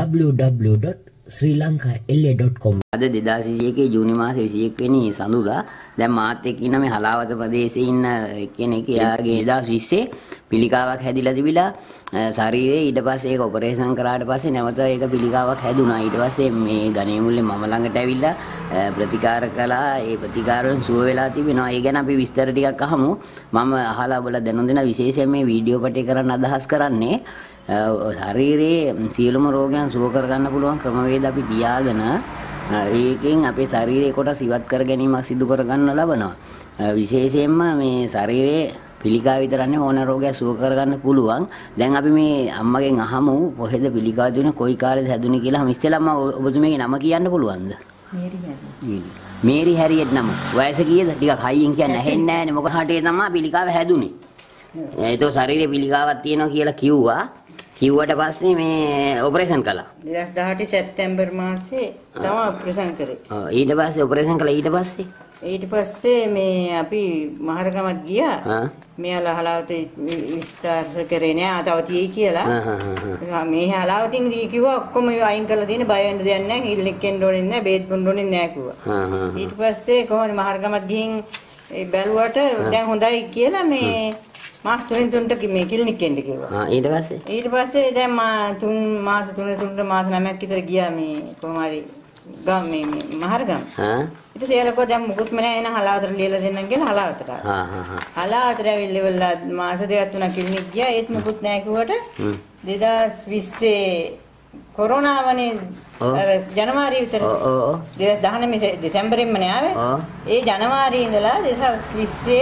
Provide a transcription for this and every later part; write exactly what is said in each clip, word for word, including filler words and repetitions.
w w w dot sri lanka l a dot com. අද දෙදාස් විසි එකේ ජූනි මාසේ විසි එක් වෙනි සඳුදා දැන් මාත් එක්ක ඉන්න මේ හලාවත ප්‍රදේශයේ ඉන්න කෙනෙක් එයාගේ දෙදාස් විස්සේ පිළිකාවක් හැදිලා තිබිලා ශරීරයේ ඊට පස්සේ ඒක ඔපරේෂන් කරාට පස්සේ නැවත ඒක පිළිකාවක් හැදුනා. ඊට පස්සේ මේ ගණේ මුල්ලේ මම ළඟට ඇවිල්ලා ප්‍රතිකාර කළා. ඒ ප්‍රතිකාර වලින් සුව වෙලා තිබෙනවා. ඒ ගැන අපි විස්තර ටිකක් අහමු. මම අහලා ඔබලා දැනුම් දෙන විශේෂයෙන් මේ වීඩියෝ පටේ කරන්න අදහස් කරන්නේ ශරීරයේ සියලුම රෝගයන් සුව කරගන්න පුළුවන් ක්‍රමවේද අපි තියාගෙන ඒකෙන් අපේ ශරීරයේ කොටස් ඉවත් කර ගැනීමක් සිදු කරගන්න ලබනවා. විශේෂයෙන්ම මේ ශරීරයේ පිළිකා විතරන්නේ ඕන රෝගයක් සුව කරගන්න පුළුවන්. දැන් අපි මේ අම්මගෙන් අහමු කොහෙද පිළිකා දුන්නේ කොයි කාලෙද හැදුනේ කියලා. හැම ඉස්සෙල්ලාම ඔබතුමීගේ නම කියන්න පුළුවන්ද? මේරි හැරියට්. මේරි හැරියට් නම. වයස කීයද? ටිකක් හයියෙන් කියන්න ඇහෙන්නේ නැහැනේ. මොකද හටේ තමයි පිළිකාව හැදුනේ. ඒක ශරීරයේ පිළිකාවක් තියෙනවා කියලා කිව්වා. කිව්වට පස්සේ මේ ඔපරේෂන් කළා. දෙදාස් දහඅට සැප්තැම්බර් මාසේ තමයි ඔපරේෂන් කරේ. ඔව් ඊට පස්සේ ඔපරේෂන් කළා ඊට පස්සේ ඊට පස්සේ මේ අපි මහරගමත් ගියා. ආ මෙයාලා හලාවතේ විස්තර කරේ නෑ තව තියෙයි කියලා. මේ හලාවතින් කිව්වා ඔක්කොම අයින් කරලා තියෙන බය වෙන්න දෙයක් නෑ. හිල්ලෙක් එන්න ඕනේ නෑ. බේත් බොන්න ඕනේ නෑ කිව්වා. ඊට පස්සේ කොහොමද මහරගමත් ගිහින් ඒ බැලුවට දැන් හොඳයි කියලා මේ මාස තුනෙන් තුනට මේ ක්ලිනික් එන්න කිව්වා. ආ ඊට පස්සේ ඊට පස්සේ දැන් මා තුන් මාස තුන තුනට මාස නවයක් විතර ගියා මේ කොහොම හරි ගම් මේ මහරගම. ආ ඊට සේලකෝ දැන් මුකුත්ම නැහැ එන හලාවතට ලියලා දෙන්නම් කියලා හලාවතට. ආ හා හා. හලාවතට ඇවිල්ලා මාස දෙකක් තුනක් ක්ලිනික් ගියා ඒත් මුකුත් නැහැ කිව්වට දෙදාස් විස්සේ කොරෝනා වනේ අර ජනවාරි විතර ඔව් ඔව් දෙදාස් දහනවය දෙසැම්බරෙන්මනේ ආවේ. ඒ ජනවාරි ඉඳලා දෙදාස් විස්සේ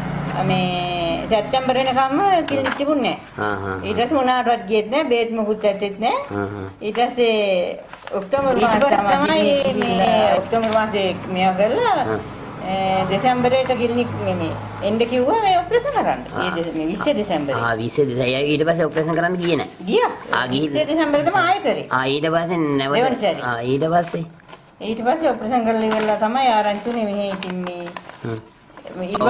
මේ සැප්තැම්බර් වෙනකම්ම ක්ලිනික් තිබුණේ නැහැ. හා හා. ඊට පස්සේ මොනාටවත් ගියෙත් නැහැ. බේත් මොකුත් ඇත්තෙත් නැහැ. හා හා. ඊට පස්සේ ඔක්තෝබර් මාසයේ තමයි මේ ඔක්තෝබර් මාසයේ මේවා කරලා දෙසැම්බරේට ක්ලිනික් මේ එන්න කිව්වා මේ ඔපරේෂන් කරන්න. මේ විස්සේ දෙසැම්බරේ. ආ විස්සේ දෙසැම්බරේ. ඊට පස්සේ ඔපරේෂන් කරන්න ගියේ නැහැ. ගියා. ආ ගිහින් විස්සේ දෙසැම්බරේ තමයි ආයෙ කරේ. ආ ඊට පස්සේ නැවත ආ ඊට පස්සේ ඊට පස්සේ ඔපරේෂන් කරලා ඉවරලා තමයි ආරංචි උනේ මෙහෙ ඉතින් මේ ඊට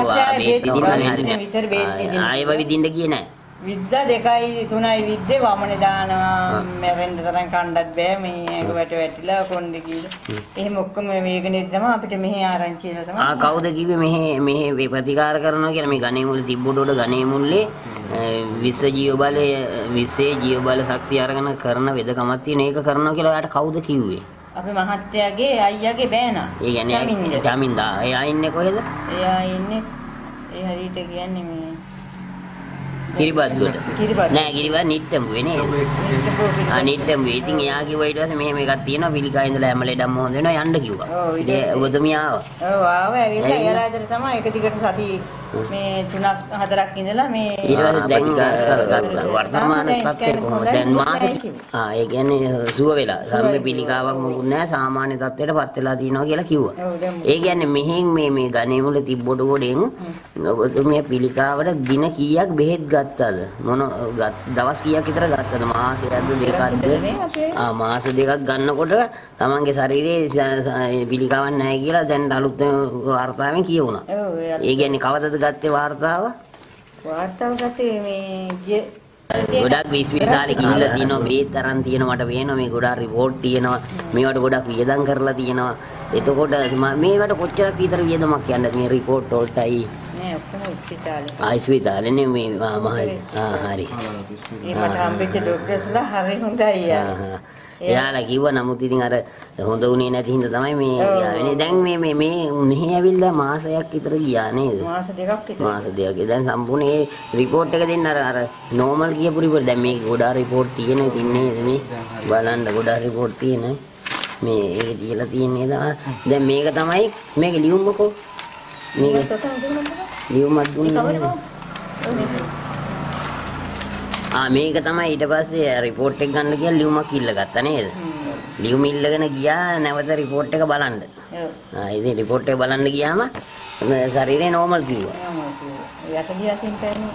පස්සේ ආයෙ විදින්න ගියේ නැහැ. විද්දා දෙකයි තුනයි විද්දේ වමනේ දානවා මැරෙන්න තරම් කණ්ඩත් බෑ මේ ඇඟ වැට වැටිලා කොණ්ඩේ කියලා. එහෙම ඔක්කොම මේකනේ තමයි අපිට මෙහි ආරංචි වෙලා තමයි. ආ කවුද කිව්වේ මෙහි මෙහි ප්‍රතිකාර කරනවා කියලා? මේ ගණේ මුල්ලේ තිබ්බොඩ ගණේ මුල්ලේ විශ්ව ජීව බලය විශ්ේ ජීව බල ශක්තිය අරගෙන කරන වෙදකමක් තියෙන ඒක කරනවා කියලා එයාට කවුද කිව්වේ? අපේ මහත්තයාගේ අයියාගේ බෑනා. ඒ කියන්නේ ජමින්දා. එයා ඉන්නේ කොහෙද? එයා ඉන්නේ ඒ හරියට කියන්නේ මේ කිරිබත්ගොඩ. නෑ කිරිබත් නිට්ටඹුවේ නේද? ආ නිට්ටඹුවේ. ඉතින් එයා කිව්වා ඊට පස්සේ මෙහෙම එකක් තියෙනවා පිළිකා ඉඳලා හැම ලෙඩම හොඳ වෙනවා යන්න කිව්වා. ඉතින් ඔබතුමිය ආවා. ඔව් ආවා. ඇවිල්ලා එයාලා ඇතර තමයි එක දිගට සති මේ තුනක් හතරක් ඉඳලා මේ ඊට පස්සේ දැන් වර්තමාන තත්ත්වය කොහොමද? දැන් මාසෙ ආ ඒ කියන්නේ සුව වෙලා සම්මේ පිළිකාවක් මොකුත් නෑ සාමාන්‍ය තත්ත්වයට පත් වෙලා තියෙනවා කියලා කිව්වා. ඒ කියන්නේ මෙහෙන් මේ මේ ගණේ මුල තිබ්බොඩ ගොඩෙන් ඔබතුමිය පිළිකාවට දින කීයක් බෙහෙත් ගත්තද? මොන දවස් කීයක් විතර ගත්තද? මාසයක්ද දෙකක්ද? ආ මාස දෙකක් ගන්නකොට තමන්ගේ ශරීරයේ පිළිකාවක් නැහැ කියලා දැන් අලුත් වාර්තාවෙන් කියවුණා. ඒ කියන්නේ කවදද ගත්තේ වාර්තාව? වාර්තාව ගත්තේ මේ ගොඩක් විශ්වවිද්‍යාලේ ගිහිල්ලා තියෙනවා බේත් අරන් තියෙනවා මට පේනවා මේ ගොඩක් රිපෝට් තියෙනවා මේවට ගොඩක් වියදම් කරලා තියෙනවා. එතකොට මේවට කොච්චරක් විතර වියදමක් යන්නද මේ රිපෝට් වලටයි? නෑ ඔක්කොම ඉස්පිතාලේ. ආ ඉස්පිතාලේ නේ මේ මහරි. ආ හරි. ඒ මට හම්බෙච්ච ડોක්ටර්ස්ලා හරි හොඳයි යා. එයාලා කිව්වා නමුත් ඉතින් අර හොඳ උනේ නැති හින්දා තමයි මේ ගියානේ. දැන් මේ මේ මේ මෙහි ඇවිල්ලා මාසයක් විතර ගියා නේද? මාස දෙකක් විතර. මාස දෙකක්. දැන් සම්පූර්ණ මේ රිපෝට් එක දෙන්න අර අර නෝමල් කියපු රිපෝට් දැන් මේක ගොඩාක් රිපෝට් තියෙනවා ඉතින් නේද මේ බලන්න ගොඩාක් රිපෝට් තියෙනවා. මේ ඒක තියලා තියෙන්නේ දැන් මේක තමයි මේක ලියුම්කෝ. මේක ලියුමක් දුන්නා. ආ මේක තමයි ඊට පස්සේ රිපෝට් එක ගන්න කියලා ලියුමක් ඉල්ලගත්තා නේද? ලියුම ඉල්ලගෙන ගියා නැවත රිපෝට් එක බලන්න. ඔව්. ආ ඉතින් රිපෝට් එක බලන්න ගියාම ශරීරය නෝමල් කිව්වා. නෝමල් කිව්වා. යට ගියාසින් පැන්නේ.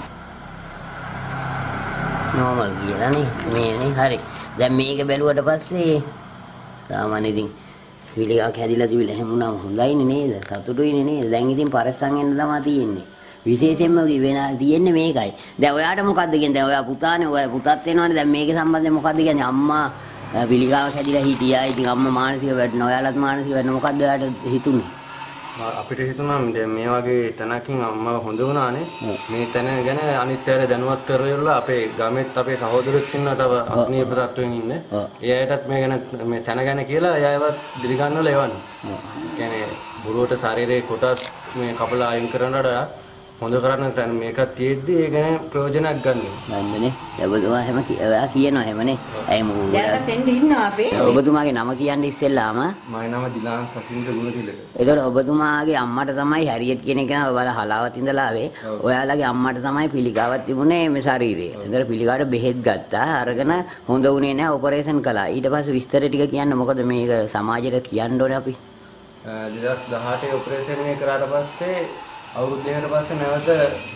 නෝමල් කියලා නේ. මේ නේ හරි. දැන් මේක බැලුවට පස්සේ සාමාන්‍ය ඉතින් පිළිකාවක් හැදිලා තිබිලා හැමුණාම හොඳයිනේ නේද? සතුටුයිනේ නේද? දැන් ඉතින් පරිස්සම් වෙන්න තමයි තියෙන්නේ. විශේෂයෙන්ම වෙන තියෙන්නේ මේකයි. දැන් ඔයාට මොකද්ද කියන්නේ? දැන් ඔයා පුතානේ ඔයා පුතත් වෙනවනේ. දැන් මේකේ සම්බන්ධයෙන් මොකද්ද කියන්නේ? අම්මා පිළිකාවක් හැදිලා හිටියා. ඉතින් අම්මා මානසික වැටෙනවා. ඔයාලත් මානසික වැටෙනවා. මොකද්ද ඔයාලට හිතුනේ? අපිට හිතුණා දැන් මේ වගේ තැනකින් අම්මා හොඳ වුණානේ. මේ තැන ගැන අනිත් අයට දැනුවත් කරලා අපේ ගමෙත් අපේ සහෝදරයෙක් ඉන්නවා තව අස්නීප තත්ත්වෙන් ඉන්නේ. ඒ අයටත් මේ ගැන මේ තැන ගැන කියලා එයාවත් දිලිගන්නවල එවන්නේ. කියන්නේ බුරුවට ශරීරයේ කොටස් මේ කපලා අයින් කරනකොට හොඳ කරන්න තැන මේකක් තියෙද්දි ඒ ගැන ප්‍රයෝජනයක් ගන්න. ගන්නනේ. ඔබතුමා හැම ඔයා කියනවා හැමනේ. ඇයි මෝ දැන්වත් එන්න ඉන්නවා අපේ. ඔබතුමාගේ නම කියන්නේ ඉස්සෙල්ලාම මගේ නම දිලාන් සසින්ද්‍ර ගුණතිලක. ඒතකොට ඔබතුමාගේ අම්මට තමයි හැරියට් කියන එක ඔයාලා හලාවත් ඉඳලා ආවේ. ඔයාලගේ අම්මට තමයි පිළිකාවක් තිබුණේ මේ ශරීරයේ. ඒතකොට පිළිකාවට බෙහෙත් ගත්තා. අරගෙන හොඳ වුණේ නැහැ ඔපරේෂන් කළා. ඊට පස්සේ විස්තර ටික කියන්න මොකද මේක සමාජයට කියන්න ඕනේ අපි. දෙදහස් දහඅටේ ඔපරේෂන් එක කරාට පස්සේ අවුරුදු දෙකකට පස්සේ නැවත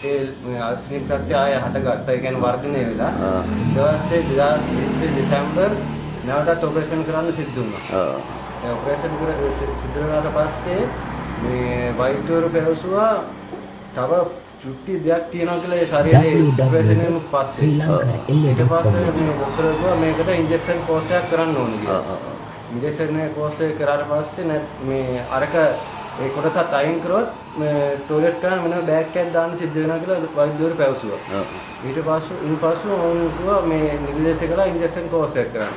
ඒ අස්නීප තත්ත්වය ආය හටගත්තා. ඒ කියන්නේ වර්ධනය වෙලා. ඊට පස්සේ දෙදහස් විස්සේ දෙසැම්බර් නැවතත් ඔපරේෂන් කරන්න සිද්ධ වුණා. ඔව්. ඒ ඔපරේෂන් කර සිද්ධ වුණාට පස්සේ මේ වෛද්‍යවරු පැවසුවා තව චුට්ටි දෙයක් තියෙනවා කියලා ඒ ශරීරයේ ඔපරේෂන් එකෙන් පස්සේ. ඊට පස්සේ මේ ડોක්ටර් කිව්වා මේකට ඉන්ජෙක්ෂන් කෝස් එකක් කරන්න ඕනේ කියලා. ඉන්ජෙක්ෂන් කෝස් එක කරාට පස්සේ මේ අරක ඒ කොටසත් අයින් කරොත් මේ ටොයිලට් කරන වෙන බෑග් එකක් දාන්න සිද්ධ වෙනවා කියලා වෛද්‍යවරු පැවසුවා. ඊට පස්සේ ඉන්පසු ඕන් කිව්වා මේ නිර්දේශ කළා ඉන්ජෙක්ෂන් කෝස් එකක් කරන්න.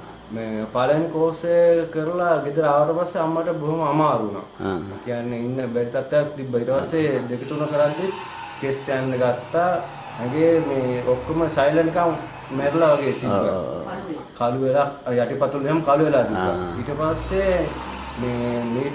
මේ පළවෙනි කෝස් එක කරලා ගෙදර ආවට පස්සේ අම්මට බොහොම අමාරු වුණා. කියන්නේ ඉන්න බැරි තත්ත්වයක් තිබ්බා. ඊට පස්සේ දෙක තුන කරද්දි කෙස් යන්න ගත්තා. ඇගේ මේ ඔක්කොම සයිලන්ට් නිකන් මැරලා වගේ තිබ්බා. කළු වෙලා යටිපතුල් එහෙම කළු වෙලා තිබ්බා. ඊට පස්සේ මේ මීට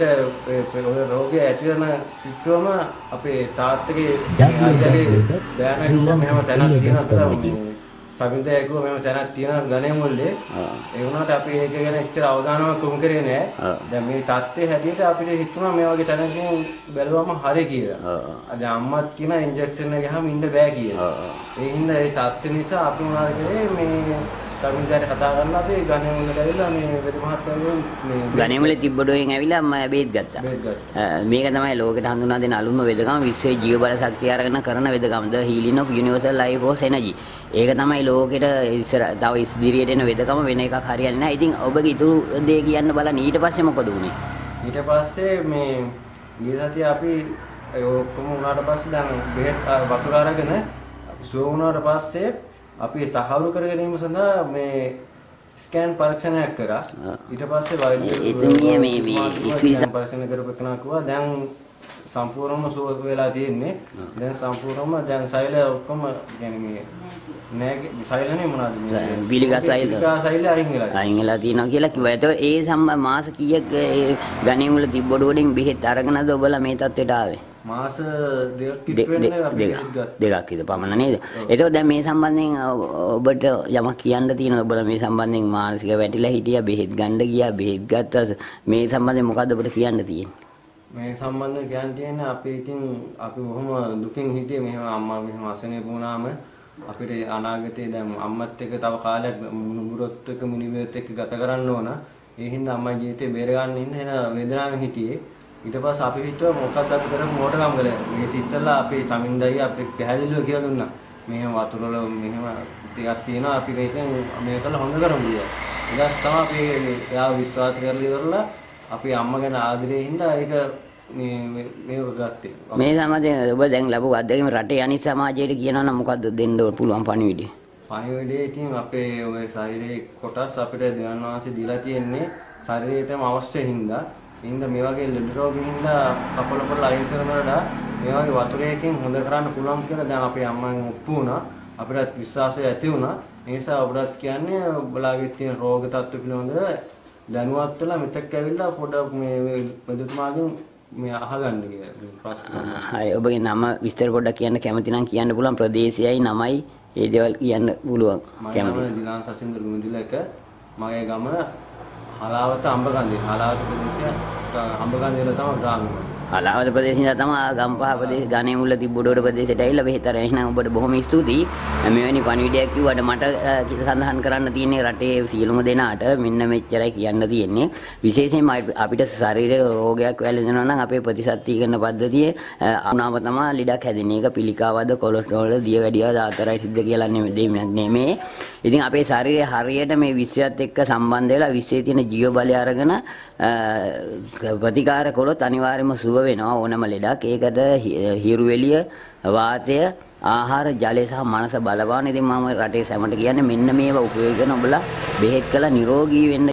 ඔය රෝගය ඇති වෙන පිටුවම අපේ තාත්තගේ අයියාගේ බෑනා කිව්වා මෙහෙම තැනක් තියෙනවා කියලා. සමින්දයා කිව්වා මෙහෙම තැනක් තියෙනවා ගණේ මුල්ලේ. ඒ වුණාට අපි ඒක ගැන එච්චර අවධානයක් යොමු කරේ නෑ. දැන් මේ තාත්තේ හැටියට අපිට හිතුණා මේ වගේ තැනකින් බැලුවම හරි කියලා. දැන් අම්මත් කියන ඉන්ජෙක්ෂන් එක ගහම ඉන්න බෑ කියලා. ඒ හින්දා ඒ තාත්තේ නිසා අපි මොනවාද කරේ මේ සමින්දයාට කතා කරලා අපි ගණේ මුල්ලට ඇවිල්ලා මේ වෙද මහත්තයාගෙන් මේ ගණේ මුල්ලේ තිබ්බඩෝයෙන් ඇවිල්ලා මම බේත් ගත්තා. මේක තමයි ලෝකෙට හඳුන්වා දෙන අලුත්ම වෙදකම විශ්වයේ ජීව බල ශක්තිය අරගෙන කරන වෙදකම ද healing of universal life force energy. ඒක තමයි ලෝකෙට ඉස්සර තව ඉදිරියට එන වෙදකම වෙන එකක් හරියන්නේ නැහැ. ඉතින් ඔබගේ ඉතුරු දේ කියන්න බලන්න ඊට පස්සේ මොකද වුනේ? ඊට පස්සේ මේ ගිය සතිය අපි ඔක්කොම උනාට පස්සේ දැන් බෙහෙත් වතුර අරගෙන අපි සුව වුණාට පස්සේ අපි තහවුරු කර ගැනීම සඳහා මේ ස්කෑන් පරීක්ෂණයක් කරා. ඊට පස්සේ වෛද්‍යවරු එතුමිය මේ මේ ස්කෑන් පරීක්ෂණ කරපු කෙනා කිව්වා දැන් සම්පූර්ණයෙන්ම සුව වෙලා තියෙන්නේ. දැන් සම්පූර්ණයෙන්ම දැන් සෛල ඔක්කොම يعني මේ නෑ සෛලනේ මොනවද මේ පිළිකා සෛල පිළිකා සෛල අයින් වෙලා අයින් වෙලා තියෙනවා කියලා කිව්වා. ඒතකොට ඒ සම්බ මාස කීයක් ගණේ මුල තිබ්බඩ වලින් බෙහෙත් අරගෙනද ඔබලා මේ තත්ත්වයට ආවේ? මාස දෙකක් ඉක්වෙන්නේ අපි දෙකක් ඉත පමණ නේද? ඒතකොට දැන් මේ සම්බන්ධයෙන් ඔබට යමක් කියන්න තියෙනවද? ඔබලා මේ සම්බන්ධයෙන් මානසික වැටිලා හිටියා, බෙහෙත් ගන්න ගියා, බෙහෙත් ගත්තා. මේ සම්බන්ධයෙන් මොකද්ද ඔබට කියන්න තියෙන්නේ? මේ සම්බන්ධයෙන් කියන්න තියෙන්නේ අපි ඉතින් අපි බොහොම දුකින් හිටියේ. මෙහෙම අම්මා මෙහෙම අසනීප වුණාම අපිට අනාගතේ දැන් අම්මත් එක්ක තව කාලයක් මුණුබුරොත් එක්ක මුනිවෙත් එක්ක ගත කරන්න ඕන. ඒ හින්දා අම්මා ජීවිතේ බේර ගන්න ඉන්න එන වේදනාවෙන් හිටියේ. ඊට පස්සේ අපි හිතුවා මොකක්ද අපි කරමු මොඩකම් කළා. ඊට ඉස්සෙල්ලා අපි සමින්දයි අපි පැහැදිලිව කියලා දුන්නා. මෙහෙම වතුර වල මෙහෙම ටිකක් තියෙනවා අපි මේකෙන් මේක කළා හොඳ කරමු කියලා. ඊට තමයි අපි එයා විශ්වාස කරලා ඉවරලා අපි අම්මා ගැන ආදරේ හින්දා ඒක මේ මේක ගත්තේ. මේ සමාජයෙන් ඔබ දැන් ලැබුව අත්දැකීම රටේ අනිත් සමාජයට කියනවා නම් මොකද්ද දෙන්න පුළුවන් පණිවිඩය? පණිවිඩය ඉතින් අපේ ඔය ශරීරයේ කොටස් අපිට දෙවන් වාසිය දීලා තියෙන්නේ ශරීරයටම අවශ්‍ය හින්දා. හින්දා මේ වගේ ලෙඩ රෝගින් හින්දා කපල පොළ අයින් කරනකොට මේ වගේ වතුරයකින් හොඳ කරන්න පුළුවන් කියලා දැන් අපේ අම්මෙන් ඔප්පු වුණා. අපිට විශ්වාසය ඇති වුණා. ඒ නිසා ඔබට කියන්නේ ඔබලාගේ තියෙන රෝග තත්ත්ව පිළිබඳව දැනුවත් වෙලා මෙතෙක් ඇවිල්ලා පොඩක් මේ මෙදුතුමාගෙන් මේ අහගන්න කියලා ප්‍රශ්න. හරි ඔබගේ නම විස්තර පොඩ්ඩක් කියන්න කැමති නම් කියන්න පුළුවන්. ප්‍රදේශයයි නමයි ඒ දේවල් කියන්න පුළුවන්. කැමති. මම දිලාන් සසින්දර ගුණතිලක. මගේ ගම හලාවත අඹගන්දිය. හලාවත ප්‍රදේශය අඹගන්දිය වල තමයි ග්‍රාමය. හලාවත ප්‍රදේශයේ තමයි ගම්පහ ප්‍රදේශ ගානේ මුල්ල තිබ්බොඩ ප්‍රදේශයට ඇවිල්ලා බෙහෙතර එහෙනම් ඔබට බොහොම ස්තුතියි. මෙවැනි පණිවිඩයක් කිව්වට මට සඳහන් කරන්න තියෙන්නේ රටේ සියලුම දෙනාට මෙන්න මෙච්චරයි කියන්න තියෙන්නේ. විශේෂයෙන්ම අපිට ශරීරයේ රෝගයක් වැළඳෙනවා නම් අපේ ප්‍රතිසත්තිකරණ පද්ධතියේ අනුනාම තමයි ලෙඩක් හැදෙන්නේ. ඒක පිළිකාවද කොලෙස්ටරෝල් දියවැඩියද ආතරයිටිස්ද කියලා නෙමෙයි. ඉතින් අපේ ශරීරය හරියට මේ විශ්වයත් එක්ක සම්බන්ධ වෙලා විශ්වයේ තියෙන ජීව බලය අරගෙන ප්‍රතිකාර කළොත් අනිවාර්යයෙන්ම සුව වෙනවා ඕනම ලෙඩක්. ඒකට හිරු එළිය, වාතය, ආහාර, ජලය සහ මනස බලපාන. ඉතින් මම රටේ සැමට කියන්නේ මෙන්න මේවා උපයෝග කරන ඔබලා බෙහෙත් කළා නිරෝගී වෙන්න.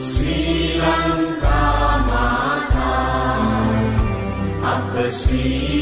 Sri